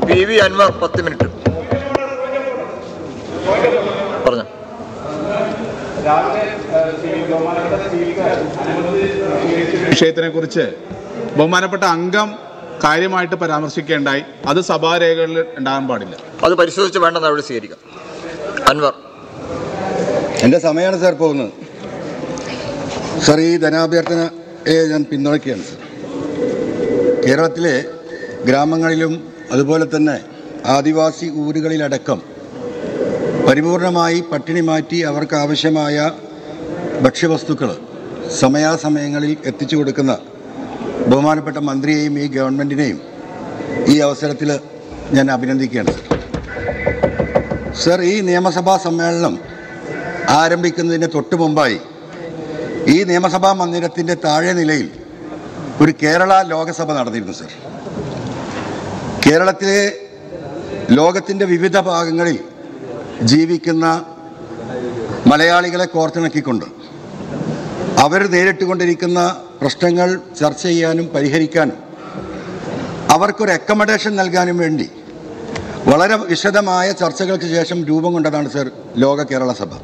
PV Anwar 10 minute പറഞ്ഞു. വിഷയത്തിനെ കുറിച്ച് ബഹുമാനപ്പെട്ട അംഗം കാര്യമായിട്ട് പരാമർശിക്കേണ്ടായി. അത് സഭാരേഖകളിൽ ഉണ്ടാകാൻ പാടില്ല. അത് പരിശോധിച്ച് വേണ്ട നടപടി സ്വീകരിക്കാം. അൻവർ. എൻ്റെ സമയമാണ് സാർ പോകുന്നത്. സാർ, ഈ ധനാഭ്യർത്ഥനയെ ഞാൻ പിന്തുണയ്ക്കുകയാണ് സാർ. കേരളത്തിലെ ഗ്രാമങ്ങളിലും അതുപോലെ തന്നെ ആദിവാസി ഊരുകളിലടക്കം പരിപൂർണമായി പട്ടിണി മാറ്റി അവർക്ക് ആവശ്യമായ ഭക്ഷ്യവസ്തുക്കൾ സമയാസമയങ്ങളിൽ എത്തിച്ചു കൊടുക്കുന്ന ബഹുമാനപ്പെട്ട മന്ത്രിയെയും ഈ ഗവൺമെൻറ്റിനെയും ഈ അവസരത്തിൽ ഞാൻ അഭിനന്ദിക്കുകയാണ് സാർ. സാർ, ഈ നിയമസഭാ സമ്മേളനം ആരംഭിക്കുന്നതിന് തൊട്ട് മുമ്പായി ഈ നിയമസഭാ മന്ദിരത്തിൻ്റെ താഴെ നിലയിൽ ഒരു കേരള ലോകസഭ നടന്നിരുന്നു സാർ. കേരളത്തിലെ ലോകത്തിൻ്റെ വിവിധ ഭാഗങ്ങളിൽ ജീവിക്കുന്ന മലയാളികളെ കോർത്തിണക്കിക്കൊണ്ട് അവർ നേരിട്ടുകൊണ്ടിരിക്കുന്ന പ്രശ്നങ്ങൾ ചർച്ച ചെയ്യാനും പരിഹരിക്കാനും അവർക്കൊരു അക്കമഡേഷൻ നൽകാനും വേണ്ടി വളരെ വിശദമായ ചർച്ചകൾക്ക് ശേഷം രൂപം കൊണ്ടതാണ് സർ ലോക കേരള സഭ.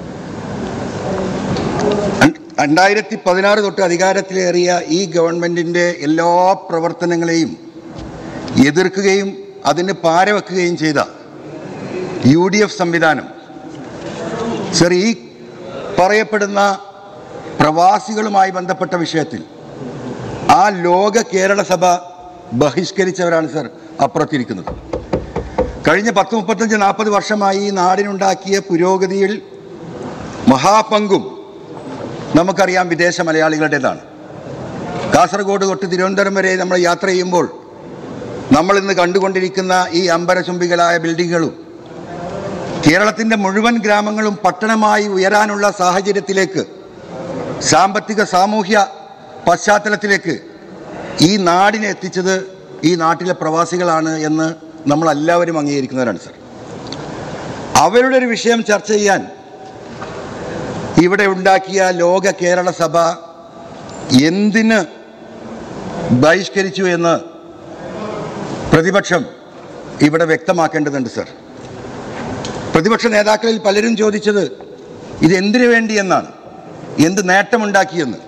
2016 തൊട്ട് അധികാരത്തിലേറിയ ഈ ഗവൺമെൻറ്റിൻ്റെ എല്ലാ പ്രവർത്തനങ്ങളെയും എതിർക്കുകയും അതിന് പാരവെക്കുകയും ചെയ്ത UDF സംവിധാനം സർ, ഈ പറയപ്പെടുന്ന പ്രവാസികളുമായി ബന്ധപ്പെട്ട വിഷയത്തിൽ ആ ലോക കേരള സഭ ബഹിഷ്കരിച്ചവരാണ് സർ അപ്പുറത്തിരിക്കുന്നത്. കഴിഞ്ഞ 10, 35, 40 വർഷമായി ഈ നാടിനുണ്ടാക്കിയ പുരോഗതിയിൽ മഹാപങ്കും നമുക്കറിയാം വിദേശ മലയാളികളുടേതാണ്. കാസർഗോഡ് തൊട്ട് തിരുവനന്തപുരം വരെ നമ്മൾ യാത്ര ചെയ്യുമ്പോൾ നമ്മളിന്ന് കണ്ടുകൊണ്ടിരിക്കുന്ന ഈ അമ്പരചുംബികളായ ബിൽഡിങ്ങുകളും കേരളത്തിൻ്റെ മുഴുവൻ ഗ്രാമങ്ങളും പട്ടണമായി ഉയരാനുള്ള സാഹചര്യത്തിലേക്ക്, സാമ്പത്തിക സാമൂഹ്യ പശ്ചാത്തലത്തിലേക്ക് ഈ നാടിനെ എത്തിച്ചത് ഈ നാട്ടിലെ പ്രവാസികളാണ് എന്ന് നമ്മളെല്ലാവരും അംഗീകരിക്കുന്നവരാണ് സർ. അവരുടെ ഒരു വിഷയം ചർച്ച ചെയ്യാൻ ഇവിടെ ഉണ്ടാക്കിയ ലോക കേരള സഭ എന്തിന് ബഹിഷ്കരിച്ചു എന്ന് പ്രതിപക്ഷം ഇവിടെ വ്യക്തമാക്കേണ്ടതുണ്ട് സർ. പ്രതിപക്ഷ നേതാക്കളിൽ പലരും ചോദിച്ചത് ഇത് എന്തിനു വേണ്ടി എന്നാണ്, എന്ത് നേട്ടമുണ്ടാക്കിയെന്ന്.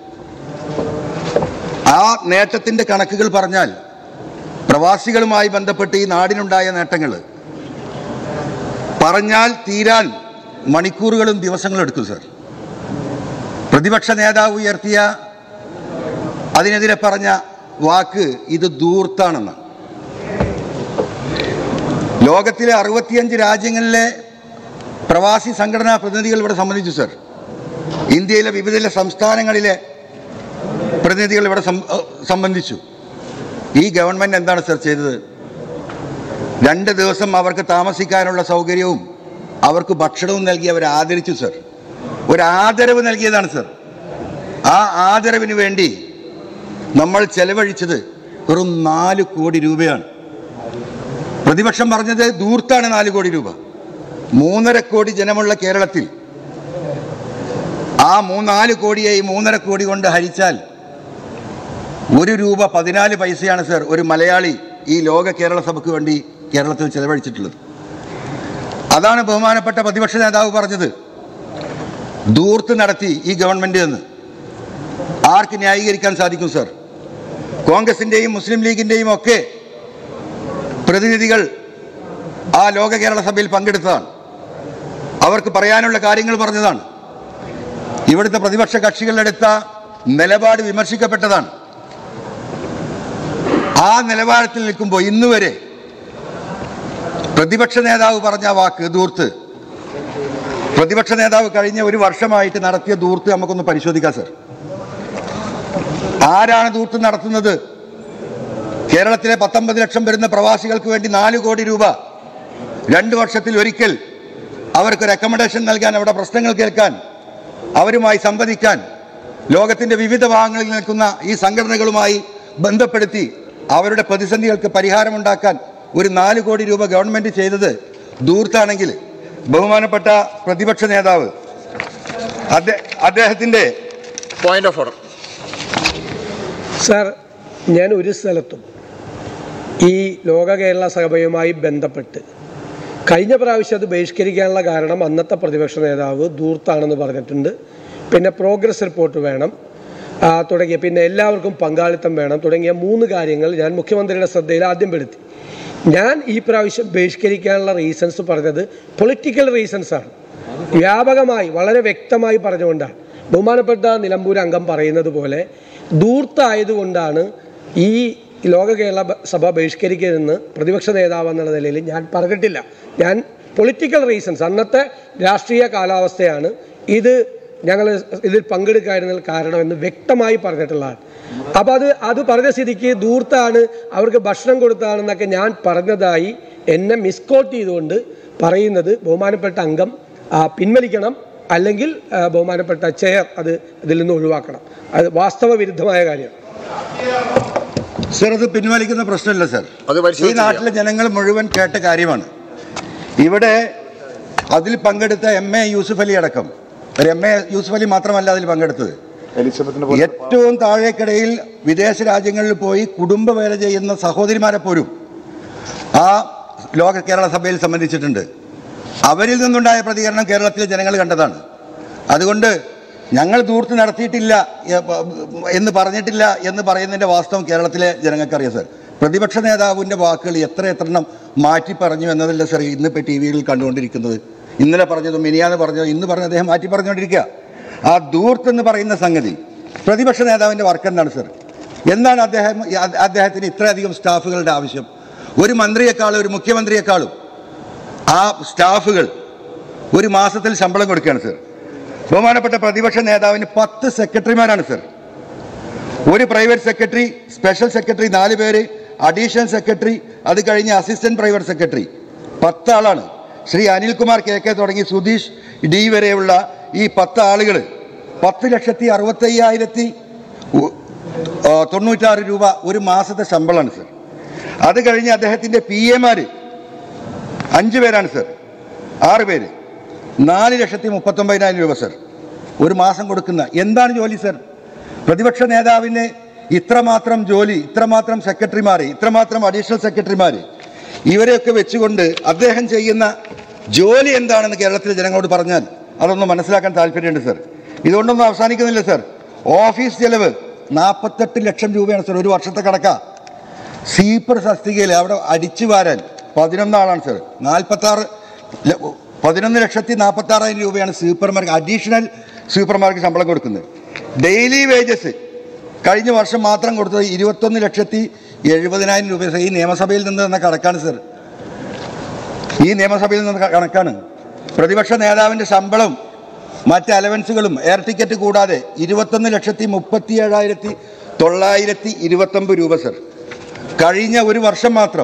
ആ നേട്ടത്തിൻ്റെ കണക്കുകൾ പറഞ്ഞാൽ പ്രവാസികളുമായി ബന്ധപ്പെട്ട് ഈ നാടിനുണ്ടായ നേട്ടങ്ങൾ പറഞ്ഞാൽ തീരാൻ മണിക്കൂറുകളും ദിവസങ്ങളും എടുക്കും സർ. പ്രതിപക്ഷ നേതാവ് ഉയർത്തിയ അതിനെതിരെ പറഞ്ഞ വാക്ക് ഇത് ധൂർത്താണെന്നാണ്. ലോകത്തിലെ 65 രാജ്യങ്ങളിലെ പ്രവാസി സംഘടനാ പ്രതിനിധികൾ ഇവിടെ സംബന്ധിച്ചു സർ. ഇന്ത്യയിലെ വിവിധ സംസ്ഥാനങ്ങളിലെ പ്രതിനിധികൾ ഇവിടെ സംബന്ധിച്ചു. ഈ ഗവൺമെൻറ് എന്താണ് സർ ചെയ്തത്? 2 ദിവസം അവർക്ക് താമസിക്കാനുള്ള സൗകര്യവും അവർക്ക് ഭക്ഷണവും നൽകി അവർ ആദരിച്ചു സർ. ഒരു ആദരവ് നൽകിയതാണ് സർ. ആ ആദരവിന് വേണ്ടി നമ്മൾ ചെലവഴിച്ചത് വെറും 4 കോടി രൂപയാണ്. പ്രതിപക്ഷം പറഞ്ഞത് ധൂർത്താണ് 4 കോടി രൂപ. 3.5 കോടി ജനമുള്ള കേരളത്തിൽ ആ 4 കോടിയെ 3.5 കോടി കൊണ്ട് ഹരിച്ചാൽ 1 രൂപ 14 പൈസയാണ് സർ ഒരു മലയാളി ഈ ലോക കേരള സഭയ്ക്ക് വേണ്ടി കേരളത്തിൽ ചെലവഴിച്ചിട്ടുള്ളത്. അതാണ് ബഹുമാനപ്പെട്ട പ്രതിപക്ഷ നേതാവ് പറഞ്ഞത് ധൂർത്ത് നടത്തി ഈ ഗവൺമെൻറ് എന്ന്. ആർക്ക് ന്യായീകരിക്കാൻ സാധിക്കും സർ? കോൺഗ്രസിൻ്റെയും മുസ്ലിം ലീഗിൻ്റെയും ഒക്കെ പ്രതിനിധികൾ ആ ലോക കേരള സഭയിൽ പങ്കെടുത്തതാണ്. അവർക്ക് പറയാനുള്ള കാര്യങ്ങൾ പറഞ്ഞതാണ്. ഇവിടുത്തെ പ്രതിപക്ഷ കക്ഷികളെടുത്ത നിലപാട് വിമർശിക്കപ്പെട്ടതാണ്. ആ നിലവാരത്തിൽ നിൽക്കുമ്പോൾ ഇന്നുവരെ പ്രതിപക്ഷ നേതാവ് പറഞ്ഞ വാക്ക് ധൂർത്ത്, പ്രതിപക്ഷ നേതാവ് കഴിഞ്ഞ 1 വർഷമായിട്ട് നടത്തിയ ധൂർത്ത് നമുക്കൊന്ന് പരിശോധിക്കാം സർ. ആരാണ് ധൂർത്ത് നടത്തുന്നത്? കേരളത്തിലെ 19 ലക്ഷം വരുന്ന പ്രവാസികൾക്ക് വേണ്ടി 4 കോടി രൂപ 2 വർഷത്തിൽ ഒരിക്കൽ അവർക്കൊരു അക്കമഡേഷൻ നൽകാൻ, അവിടെ പ്രശ്നങ്ങൾ കേൾക്കാൻ, അവരുമായി സംവദിക്കാൻ, ലോകത്തിൻ്റെ വിവിധ ഭാഗങ്ങളിൽ നിൽക്കുന്ന ഈ സംഘടനകളുമായി ബന്ധപ്പെടുത്തി അവരുടെ പ്രതിസന്ധികൾക്ക് പരിഹാരമുണ്ടാക്കാൻ ഒരു 4 കോടി രൂപ ഗവൺമെൻറ് ചെയ്തത് ധൂർത്താണെങ്കിൽ ബഹുമാനപ്പെട്ട പ്രതിപക്ഷ നേതാവ് അദ്ദേഹത്തിൻ്റെ പോയിന്റ് ഓഫ് ഓർഡർ. സാർ, ഞാൻ ഒരു സ്ഥലത്തും ഈ ലോക കേരള സഭയുമായി ബന്ധപ്പെട്ട് കഴിഞ്ഞ പ്രാവശ്യം അത് ബഹിഷ്കരിക്കാനുള്ള കാരണം അന്നത്തെ പ്രതിപക്ഷ നേതാവ് ധൂർത്താണെന്ന് പറഞ്ഞിട്ടുണ്ട്. പിന്നെ പ്രോഗ്രസ് റിപ്പോർട്ട് വേണം തുടങ്ങിയ, പിന്നെ എല്ലാവർക്കും പങ്കാളിത്തം വേണം തുടങ്ങിയ 3 കാര്യങ്ങൾ ഞാൻ മുഖ്യമന്ത്രിയുടെ ശ്രദ്ധയിൽ ആദ്യം പെടുത്തി. ഞാൻ ഈ പ്രാവശ്യം ബഹിഷ്കരിക്കാനുള്ള റീസൺസ് പറഞ്ഞത് പൊളിറ്റിക്കൽ റീസൺസാണ്. വ്യാപകമായി വളരെ വ്യക്തമായി പറഞ്ഞുകൊണ്ടാണ്. ബഹുമാനപ്പെട്ട നിലമ്പൂർ അംഗം പറയുന്നത് പോലെ ധൂർത്തായതുകൊണ്ടാണ് ഈ ലോക കേരള സഭ ബഹിഷ്കരിക്കരുതെന്ന് പ്രതിപക്ഷ നേതാവ് എന്നുള്ള നിലയിൽ ഞാൻ പറഞ്ഞിട്ടില്ല. ഞാൻ പൊളിറ്റിക്കൽ റീസൺസ്, അന്നത്തെ രാഷ്ട്രീയ കാലാവസ്ഥയാണ് ഇത്, ഞങ്ങൾ ഇതിൽ പങ്കെടുക്കാതിരുന്നതിൽ കാരണമെന്ന് വ്യക്തമായി പറഞ്ഞിട്ടുള്ളതാണ്. അപ്പോൾ അത് പറഞ്ഞ സ്ഥിതിക്ക് ധൂർത്താണ്, അവർക്ക് ഭക്ഷണം കൊടുത്താണെന്നൊക്കെ ഞാൻ പറഞ്ഞതായി എന്നെ മിസ്കോട്ട് ചെയ്തുകൊണ്ട് പറയുന്നത് ബഹുമാനപ്പെട്ട അംഗം പിൻവലിക്കണം, അല്ലെങ്കിൽ ബഹുമാനപ്പെട്ട ചെയർ ഇതിൽ നിന്ന് ഒഴിവാക്കണം. അത് വാസ്തവ വിരുദ്ധമായ കാര്യമാണ്. സർ, അത് പിൻവലിക്കുന്ന പ്രശ്നമില്ല സർ. ഈ നാട്ടിലെ ജനങ്ങൾ മുഴുവൻ കേട്ട കാര്യമാണ്. ഇവിടെ അതിൽ പങ്കെടുത്ത MA യൂസുഫ് അലി അടക്കം, ഒരു MA യൂസുഫ് അലി മാത്രമല്ല അതിൽ പങ്കെടുത്തത്, ഏറ്റവും താഴേക്കിടയിൽ വിദേശ രാജ്യങ്ങളിൽ പോയി കുടുംബ വേല ചെയ്യുന്ന സഹോദരിമാരെ പോലും ആ ലോക കേരള സഭയിൽ സംബന്ധിച്ചിട്ടുണ്ട്. അവരിൽ നിന്നുണ്ടായ പ്രതികരണം കേരളത്തിലെ ജനങ്ങൾ കണ്ടതാണ്. അതുകൊണ്ട് ഞങ്ങൾ ധൂർത്ത് നടത്തിയിട്ടില്ല എന്ന് പറഞ്ഞിട്ടില്ല എന്ന് പറയുന്നതിൻ്റെ വാസ്തവം കേരളത്തിലെ ജനങ്ങൾക്കറിയാം സർ. പ്രതിപക്ഷ നേതാവിൻ്റെ വാക്കുകൾ എത്രയെണ്ണം മാറ്റി പറഞ്ഞു എന്നതല്ല സർ ഇന്നിപ്പോൾ TV-യിൽ കണ്ടുകൊണ്ടിരിക്കുന്നത്. ഇന്നലെ പറഞ്ഞതും മിനിയാന്ന് പറഞ്ഞതും ഇന്ന് പറഞ്ഞ അദ്ദേഹം മാറ്റി പറഞ്ഞുകൊണ്ടിരിക്കുക. ആ ധൂർത്ത് എന്ന് പറയുന്ന സംഗതി പ്രതിപക്ഷ നേതാവിൻ്റെ വർക്ക് എന്താണ് സർ? എന്താണ് അദ്ദേഹത്തിന് ഇത്രയധികം സ്റ്റാഫുകളുടെ ആവശ്യം? ഒരു മന്ത്രിയെക്കാളും ഒരു മുഖ്യമന്ത്രിയെക്കാളും ആ സ്റ്റാഫുകൾ ഒരു മാസത്തിൽ ശമ്പളം കൊടുക്കുകയാണ് സർ. ബഹുമാനപ്പെട്ട പ്രതിപക്ഷ നേതാവിന് 10 സെക്രട്ടറിമാരാണ് സർ. ഒരു പ്രൈവറ്റ് സെക്രട്ടറി, സ്പെഷ്യൽ സെക്രട്ടറി 4 പേര്, അഡീഷണൽ സെക്രട്ടറി, അത് കഴിഞ്ഞ് അസിസ്റ്റന്റ് പ്രൈവറ്റ് സെക്രട്ടറി 10 ആളാണ്. ശ്രീ അനിൽകുമാർ KK തുടങ്ങി സുധീഷ് D വരെയുള്ള ഈ 10 ആളുകൾ 10,65,096 രൂപ ഒരു മാസത്തെ ശമ്പളമാണ് സർ. അത് കഴിഞ്ഞ് അദ്ദേഹത്തിൻ്റെ PA-മാർ 5 പേരാണ് സർ, 6 പേര്, 4,39,000 രൂപ സർ ഒരു മാസം കൊടുക്കുന്ന. എന്താണ് ജോലി സർ? പ്രതിപക്ഷ നേതാവിന് ഇത്രമാത്രം ജോലി, ഇത്രമാത്രം സെക്രട്ടറിമാർ, ഇത്രമാത്രം അഡീഷണൽ സെക്രട്ടറിമാർ, ഇവരെയൊക്കെ വെച്ചുകൊണ്ട് അദ്ദേഹം ചെയ്യുന്ന ജോലി എന്താണെന്ന് കേരളത്തിലെ ജനങ്ങളോട് പറഞ്ഞാൽ അതൊന്ന് മനസ്സിലാക്കാൻ താല്പര്യമുണ്ട് സർ. ഇതുകൊണ്ടൊന്നും അവസാനിക്കുന്നില്ല സർ. ഓഫീസ് ചെലവ് 48 ലക്ഷം രൂപയാണ് സർ ഒരു വർഷത്തെ കണക്ക. സ്വീപ്പർ തസ്തികയിൽ അവിടെ അടിച്ചു വാരാൻ 11 ആളാണ് സർ. 11,46,000 രൂപയാണ് സ്വീപ്പർമാർക്ക്, അഡീഷണൽ സ്വീപ്പർമാർക്ക് ശമ്പളം കൊടുക്കുന്നത്. ഡെയിലി വേജസ് കഴിഞ്ഞ വർഷം മാത്രം കൊടുത്തത് 21,70,000 രൂപ. ഈ നിയമസഭയിൽ നിന്ന് തന്ന കണക്കാണ് സർ. ഈ നിയമസഭയിൽ നിന്ന് കണക്കാണ്. പ്രതിപക്ഷ നേതാവിൻ്റെ ശമ്പളം മറ്റ് അലവൻസുകളും എയർ ടിക്കറ്റ് കൂടാതെ 21,37,929 രൂപ സർ. കഴിഞ്ഞ ഒരു വർഷം മാത്രം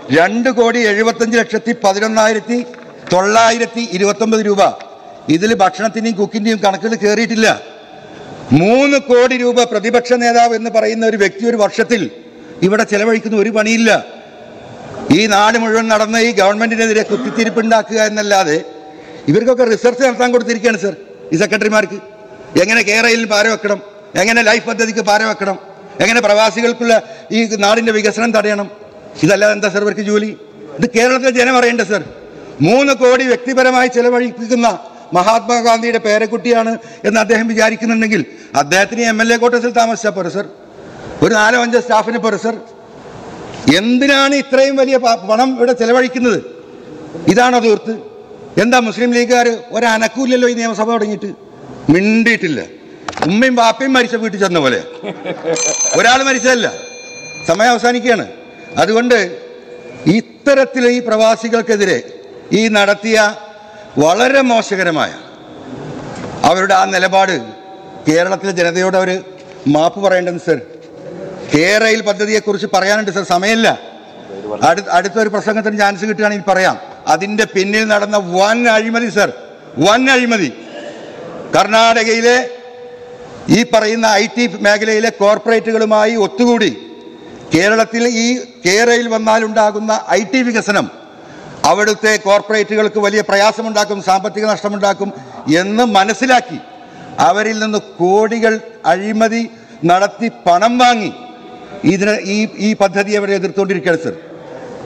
2,75,11,929 രൂപ. ഇതിൽ ഭക്ഷണത്തിൻ്റെയും കുക്കിൻ്റെയും കണക്കുകൾ കയറിയിട്ടില്ല. 3 കോടി രൂപ പ്രതിപക്ഷ നേതാവ് എന്ന് പറയുന്ന ഒരു വ്യക്തി ഒരു വർഷത്തിൽ ഇവിടെ ചെലവഴിക്കുന്ന ഒരു പണിയില്ല. ഈ നാട് മുഴുവൻ നടന്ന ഈ ഗവൺമെന്റിനെതിരെ കുത്തിത്തിരിപ്പുണ്ടാക്കുക എന്നല്ലാതെ ഇവർക്കൊക്കെ റിസർച്ച് നടത്താൻ കൊടുത്തിരിക്കുകയാണ് സർ. ഈ സെക്രട്ടറിമാർക്ക് എങ്ങനെ കേരളയിൽ പാര വെക്കണം, എങ്ങനെ ലൈഫ് പദ്ധതിക്ക് പാര വെക്കണം, എങ്ങനെ പ്രവാസികൾക്കുള്ള ഈ നാടിൻ്റെ വികസനം തടയണം, ഇതല്ലാതെ എന്താ സർ ഇവർക്ക് ജോലി? ഇത് കേരളത്തിലെ ജനം അറിയേണ്ട സർ. 3 കോടി വ്യക്തിപരമായി ചെലവഴിപ്പിക്കുന്ന മഹാത്മാഗാന്ധിയുടെ പേരക്കുട്ടിയാണ് എന്ന് അദ്ദേഹം വിചാരിക്കുന്നുണ്ടെങ്കിൽ അദ്ദേഹത്തിന് MLA ക്വാർട്ടേഴ്സിൽ താമസിച്ചാൽ പോരെ സർ? ഒരു 4-5 സ്റ്റാഫിന് പോരെ സർ? എന്തിനാണ് ഇത്രയും വലിയ പണം ഇവിടെ ചെലവഴിക്കുന്നത്? ഇതാണോ ധൂർത്ത്? എന്താ മുസ്ലിം ലീഗുകാർ ഒരനക്കൂല്ലല്ലോ ഈ നിയമസഭ തുടങ്ങിയിട്ട്? മിണ്ടിയിട്ടില്ല. ഉമ്മയും ബാപ്പയും മരിച്ച വീട്ടിൽ ചെന്ന പോലെ, ഒരാൾ മരിച്ചതല്ല. സമയം അവസാനിക്കുകയാണ്. അതുകൊണ്ട് ഇത്തരത്തിൽ ഈ പ്രവാസികൾക്കെതിരെ ഈ നടത്തിയ വളരെ മോശകരമായ അവരുടെ ആ നിലപാട് കേരളത്തിലെ ജനതയോട് അവർ മാപ്പ് പറയേണ്ടത് സർ. കേരയിൽ പദ്ധതിയെക്കുറിച്ച് പറയാനുണ്ട് സർ, സമയമില്ല. അടുത്തൊരു പ്രസംഗത്തിന് ചാൻസ് കിട്ടുകയാണെങ്കിൽ പറയാം. അതിൻ്റെ പിന്നിൽ നടന്ന വൻ അഴിമതി സർ, വൻ അഴിമതി. കർണാടകയിലെ ഈ പറയുന്ന IT മേഖലയിലെ കോർപ്പറേറ്റുകളുമായി ഒത്തുകൂടി കേരളത്തിൽ ഈ കേരയിൽ വന്നാലുണ്ടാകുന്ന IT വികസനം അവിടുത്തെ കോർപ്പറേറ്റുകൾക്ക് വലിയ പ്രയാസമുണ്ടാക്കും, സാമ്പത്തിക നഷ്ടമുണ്ടാക്കും എന്ന് മനസ്സിലാക്കി അവരിൽ നിന്ന് കോടികൾ അഴിമതി നടത്തി പണം വാങ്ങി ഈ പദ്ധതി അവരെ എതിർത്തുകൊണ്ടിരിക്കുകയാണ് സർ.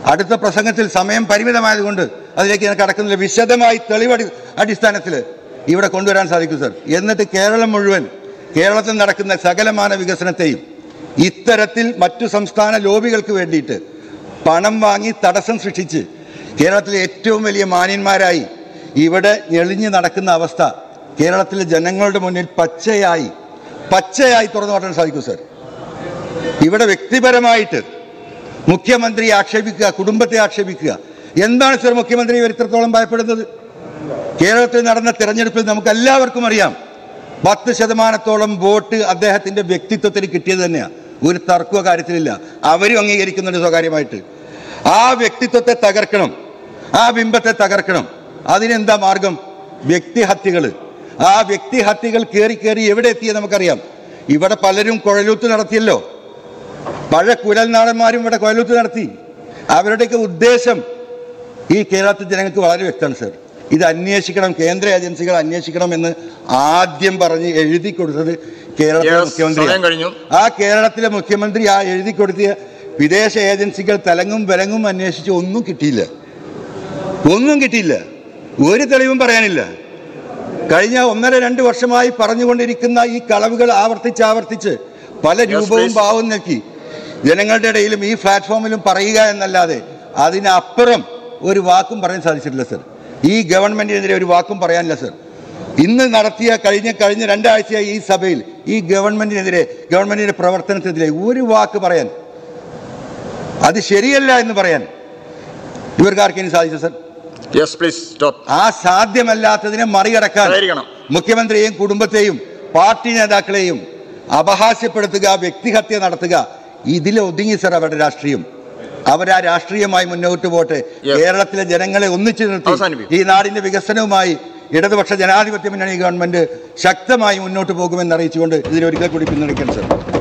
അടുത്ത പ്രസംഗത്തിൽ സമയം പരിമിതമായതുകൊണ്ട് അതിലേക്ക് ഞാൻ കടക്കുന്നില്ല. വിശദമായി തെളിവ് അടിസ്ഥാനത്തിൽ ഇവിടെ കൊണ്ടുവരാൻ സാധിക്കും സർ. എന്നിട്ട് കേരളം മുഴുവൻ, കേരളത്തിൽ നടക്കുന്ന സകലമാന വികസനത്തെയും ഇത്തരത്തിൽ മറ്റു സംസ്ഥാന ലോബികൾക്ക് വേണ്ടിയിട്ട് പണം വാങ്ങി തടസ്സം സൃഷ്ടിച്ച് കേരളത്തിലെ ഏറ്റവും വലിയ മാന്യന്മാരായി ഇവിടെ ഞെളിഞ്ഞ് നടക്കുന്ന അവസ്ഥ കേരളത്തിലെ ജനങ്ങളുടെ മുന്നിൽ പച്ചയായി തുറന്നു കാട്ടാൻ സാധിക്കും സർ. ഇവിടെ വ്യക്തിപരമായിട്ട് മുഖ്യമന്ത്രിയെ ആക്ഷേപിക്കുക, കുടുംബത്തെ ആക്ഷേപിക്കുക. എന്താണ് സർ മുഖ്യമന്ത്രി ഇത്രത്തോളം ഭയപ്പെടുന്നത്? കേരളത്തിൽ നടന്ന തിരഞ്ഞെടുപ്പിൽ നമുക്ക് എല്ലാവർക്കും അറിയാം 10% വോട്ട് അദ്ദേഹത്തിന്റെ വ്യക്തിത്വത്തിന് കിട്ടിയത് തന്നെയാണ്. ഒരു തർക്കവും കാര്യത്തിലില്ല. അവരും അംഗീകരിക്കുന്നുണ്ട് സ്വകാര്യമായിട്ട്. ആ വ്യക്തിത്വത്തെ തകർക്കണം, ആ ബിംബത്തെ തകർക്കണം. അതിനെന്താ മാർഗം? വ്യക്തിഹത്യകൾ. ആ വ്യക്തിഹത്യകൾ കയറി എവിടെ എത്തിയത് നമുക്കറിയാം. ഇവിടെ പലരും കുഴലൂത്ത് നടത്തിയല്ലോ. പഴയ കുഴൽനാടന്മാരും ഇവിടെ കുഴലൂത്ത് നടത്തി. അവരുടെയൊക്കെ ഉദ്ദേശം ഈ കേരളത്തിലെ ജനങ്ങൾക്ക് വളരെ വ്യക്തമാണ് സർ. ഇത് അന്വേഷിക്കണം, കേന്ദ്ര ഏജൻസികൾ അന്വേഷിക്കണം എന്ന് ആദ്യം പറഞ്ഞ് എഴുതി കൊടുത്തത് കേരളത്തിലെ മുഖ്യമന്ത്രി. ആ കേരളത്തിലെ മുഖ്യമന്ത്രി ആ എഴുതി കൊടുത്തിയ വിദേശ ഏജൻസികൾ തലങ്ങും വിലങ്ങും അന്വേഷിച്ച് ഒന്നും കിട്ടിയില്ല. ഒരു തെളിവും പറയാനില്ല. കഴിഞ്ഞ 1.5-2 വർഷമായി പറഞ്ഞുകൊണ്ടിരിക്കുന്ന ഈ കളവുകൾ ആവർത്തിച്ച് പല രൂപവും ഭാവവും നോക്കി ജനങ്ങളുടെ ഇടയിലും ഈ പ്ലാറ്റ്ഫോമിലും പറയുക എന്നല്ലാതെ അതിനപ്പുറം ഒരു വാക്കും പറയാൻ സാധിച്ചിട്ടില്ല സർ. ഈ ഗവൺമെന്റിനെതിരെ ഒരു വാക്കും പറയാനില്ല സർ. ഇന്ന് നടത്തിയ കഴിഞ്ഞ 2 ആഴ്ചയായി ഈ സഭയിൽ ഈ ഗവൺമെന്റിന്റെ പ്രവർത്തനത്തിനെതിരെ ഒരു വാക്ക് പറയാൻ, അത് ശരിയല്ല എന്ന് പറയാൻ ഇവർക്കാർക്കെങ്കിലും സാധിച്ചു സർ? ആ സാധ്യമല്ലാത്തതിനെ മറികടക്കാൻ മുഖ്യമന്ത്രിയെയും കുടുംബത്തെയും പാർട്ടി നേതാക്കളെയും അപഹാസ്യപ്പെടുത്തുക, വ്യക്തിഹത്യ നടത്തുക, ഇതിൽ ഒതുങ്ങി സർ അവരുടെ രാഷ്ട്രീയം. അവരാ രാഷ്ട്രീയമായി മുന്നോട്ട് പോട്ടെ. കേരളത്തിലെ ജനങ്ങളെ ഒന്നിച്ചു നിർത്തി ഈ നാടിന്റെ വികസനവുമായി ഇടതുപക്ഷ ജനാധിപത്യ മുന്നണി ഗവൺമെന്റ് ശക്തമായി മുന്നോട്ട് പോകുമെന്ന് അറിയിച്ചുകൊണ്ട് ഇതിനൊരിക്കൽ കൂടി പിന്തുണയ്ക്കണം സർ.